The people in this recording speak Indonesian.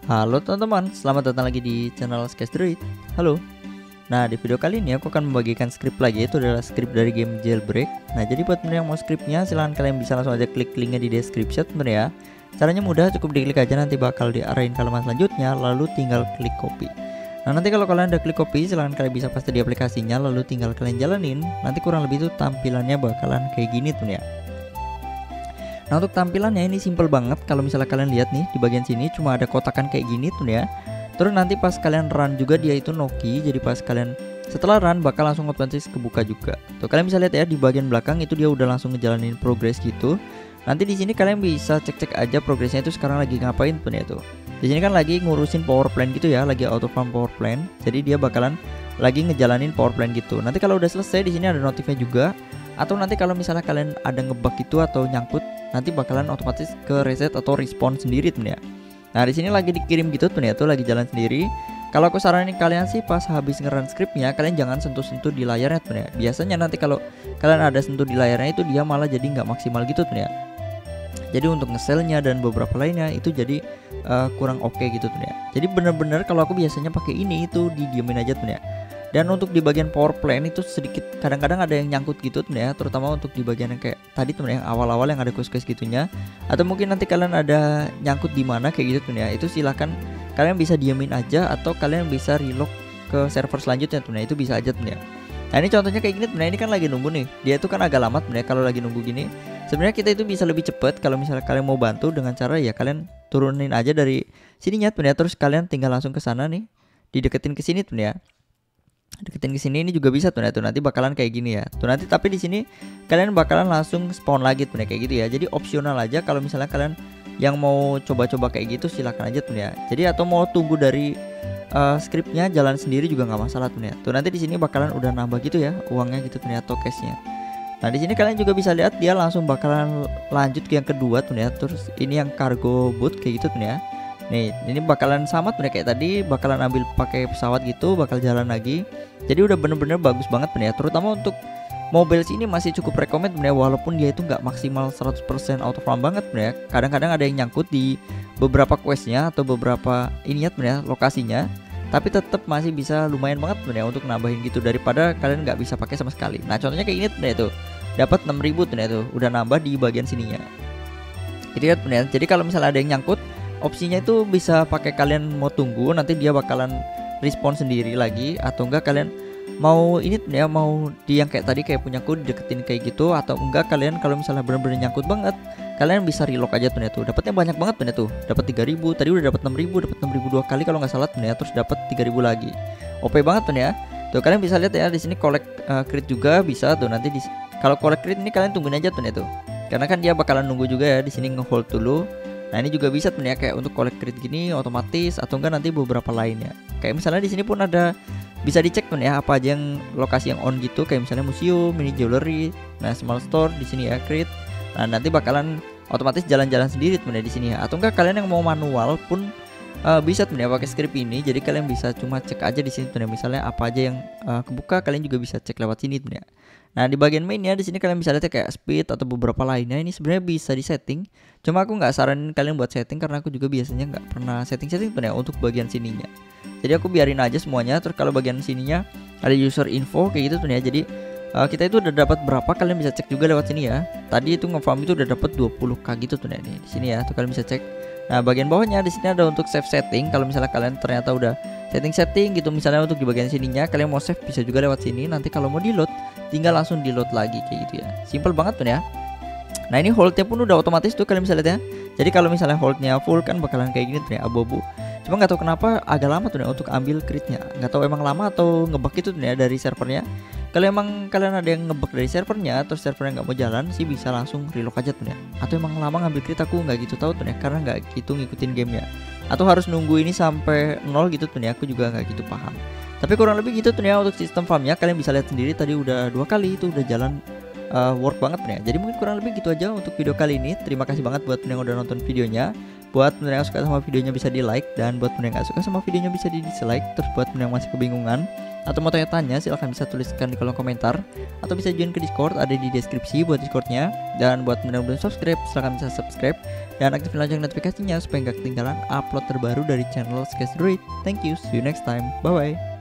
Halo teman-teman, selamat datang lagi di channel Skysdroid. Halo. Nah, di video kali ini aku akan membagikan skrip lagi, itu adalah skrip dari game Jailbreak. Nah, jadi buat teman yang mau skripnya, silahkan kalian bisa langsung aja klik linknya di description teman ya. Caranya mudah, cukup diklik aja, nanti bakal diarahin ke halaman selanjutnya, lalu tinggal klik copy. Nah, nanti kalau kalian udah klik copy, silahkan kalian bisa paste di aplikasinya, lalu tinggal kalian jalanin. Nanti kurang lebih itu tampilannya bakalan kayak gini teman ya. Nah, untuk tampilannya ini simple banget. Kalau misalnya kalian lihat nih di bagian sini cuma ada kotakan kayak gini tuh ya. Terus nanti pas kalian run juga dia itu Noki. Jadi pas kalian setelah run bakal langsung otomatis kebuka juga. Tuh kalian bisa lihat ya di bagian belakang itu dia udah langsung ngejalanin progress gitu. Nanti di sini kalian bisa cek-cek aja progresnya itu sekarang lagi ngapain tuh ya tuh. Di sini kan lagi ngurusin power plant gitu ya, lagi auto farm power plant. Jadi dia bakalan lagi ngejalanin power plant gitu. Nanti kalau udah selesai di sini ada notifnya juga. Atau nanti kalau misalnya kalian ada ngebug gitu atau nyangkut, nanti bakalan otomatis ke reset atau respawn sendiri tuh ya. Nah, di sini lagi dikirim gitu tuh ya, tuh lagi jalan sendiri. Kalau aku saranin kalian sih pas habis nge-run scriptnya, kalian jangan sentuh-sentuh di layarnya tuh ya. Biasanya nanti kalau kalian ada sentuh di layarnya itu dia malah jadi nggak maksimal gitu tuh ya. Jadi untuk nge-sell-nya dan beberapa lainnya itu jadi kurang oke gitu tuh ya. Jadi bener-bener kalau aku biasanya pakai ini itu didiemin aja tuh ya. Dan untuk di bagian power plant itu sedikit kadang-kadang ada yang nyangkut gitu tuh ya, terutama untuk di bagian yang kayak tadi tuh ya, yang awal-awal yang ada quest-quest gitunya. Atau mungkin nanti kalian ada nyangkut di mana kayak gitu tuh ya. Itu silahkan kalian bisa diamin aja atau kalian bisa reload ke server selanjutnya tuh ya. Itu bisa aja tuh ya. Nah, ini contohnya kayak gini tuh ya, ini kan lagi nunggu nih. Dia itu kan agak lama tuh ya kalau lagi nunggu gini. Sebenarnya kita itu bisa lebih cepat kalau misalnya kalian mau bantu dengan cara ya kalian turunin aja dari sininya tuh ya, terus kalian tinggal langsung ke sana nih. Dideketin ke sini tuh ya. Deketin ke sini ini juga bisa tuh, nah tuh nanti bakalan kayak gini ya. Tuh nanti tapi di sini kalian bakalan langsung spawn lagi tuh kayak gitu ya. Jadi opsional aja kalau misalnya kalian yang mau coba-coba kayak gitu silahkan aja tuh ya. Jadi atau mau tunggu dari scriptnya jalan sendiri juga nggak masalah tuh ya. Tuh nanti di sini bakalan udah nambah gitu ya uangnya gitu tuh ya, atau cashnya. Nah, di sini kalian juga bisa lihat dia langsung bakalan lanjut ke yang kedua tuh ya. Terus ini yang cargo boat kayak gitu tuh ya. Nih, ini bakalan sama tuh kayak tadi, bakalan ambil pakai pesawat gitu, bakal jalan lagi. Jadi udah bener-bener bagus banget ya. Terutama untuk mobile sini masih cukup recommend ya, walaupun dia itu nggak maksimal 100% auto farm banget ya. Kadang-kadang ada yang nyangkut di beberapa questnya atau beberapa ininya ya, lokasinya. Tapi tetap masih bisa lumayan banget ya untuk nambahin gitu daripada kalian nggak bisa pakai sama sekali. Nah, contohnya kayak ini ya tuh. Dapat 6.000 ya tuh, udah nambah di bagian sininya. Jadi kalau misalnya ada yang nyangkut, opsinya itu bisa pakai kalian mau tunggu nanti dia bakalan respon sendiri lagi, atau enggak kalian mau ini ya, mau di yang kayak tadi kayak punya aku deketin kayak gitu, atau enggak kalian kalau misalnya benar-benar nyangkut banget kalian bisa relock aja tuh ya tuh. Dapatnya banyak banget tuh ya tuh. Dapat 3.000, tadi udah dapat 6.000, dapat 6.000 dua kali kalau nggak salah tuh ya, terus dapat 3.000 lagi. OP banget tuh ya. Tuh kalian bisa lihat ya di sini collect crit juga bisa tuh. Nanti di kalau collect crit ini kalian tungguin aja tuh ya tuh. Karena kan dia bakalan nunggu juga ya di sini, ngehold dulu. Nah, ini juga bisa tuh ya kayak untuk collect crit gini otomatis, atau enggak nanti beberapa lainnya. Kayak misalnya di sini pun ada bisa dicek tuh ya apa aja yang lokasi yang on gitu, kayak misalnya museum, mini jewelry, nah small store di sini ya crit. Nah, nanti bakalan otomatis jalan-jalan sendiri tuh ya di sini ya. Atau enggak kalian yang mau manual pun bisa tuh ya pakai script ini. Jadi kalian bisa cuma cek aja di sini tuh ya, misalnya apa aja yang kebuka kalian juga bisa cek lewat sini tuh ya. Nah, di bagian mainnya di sini kalian bisa lihat kayak speed atau beberapa lainnya ini sebenarnya bisa disetting. Cuma aku nggak saranin kalian buat setting karena aku juga biasanya nggak pernah setting tuh ya untuk bagian sininya. Jadi aku biarin aja semuanya. Terus kalau bagian sininya ada user info kayak gitu tuh ya. Jadi kita itu udah dapat berapa kalian bisa cek juga lewat sini ya. Tadi itu nge-farm itu udah dapat 20k gitu tuh ya di sini ya. Tuh kalian bisa cek. Nah, bagian bawahnya di sini ada untuk save setting. Kalau misalnya kalian ternyata udah setting gitu, misalnya untuk di bagian sininya kalian mau save bisa juga lewat sini. Nanti kalau mau di load tinggal langsung di load lagi kayak gitu ya. Simple banget tuh ya. Nah, ini holdnya pun udah otomatis tuh kalian bisa lihat ya. Jadi kalau misalnya holdnya full kan bakalan kayak gini tuh ya, abu-abu. Cuma nggak tahu kenapa agak lama tuh ya untuk ambil critnya. Nggak tahu emang lama atau ngebug itu tuh ya dari servernya. Kalau emang kalian ada yang ngebug dari servernya terus servernya nggak mau jalan sih bisa langsung relock aja tuh ya. Atau emang lama ngambil crit aku nggak gitu tahu tuh ya, karena nggak gitu ngikutin gamenya. Atau harus nunggu ini sampai 0 gitu tuh ya, aku juga nggak gitu paham. Tapi kurang lebih gitu tuh ya untuk sistem farmnya. Kalian bisa lihat sendiri tadi udah 2 kali itu udah jalan work banget nih ya. Jadi mungkin kurang lebih gitu aja untuk video kali ini. Terima kasih banget buat yang udah nonton videonya. Buat teman yang suka sama videonya bisa di like, dan buat teman yang gak suka sama videonya bisa di dislike. Terus buat teman yang masih kebingungan atau mau tanya-tanya, silahkan bisa tuliskan di kolom komentar atau bisa join ke Discord, ada di deskripsi buat Discordnya. Dan buat teman yang belum subscribe, silahkan bisa subscribe dan aktifin lonceng notifikasinya supaya gak ketinggalan upload terbaru dari channel Sketchdroid. Thank you, see you next time, bye bye.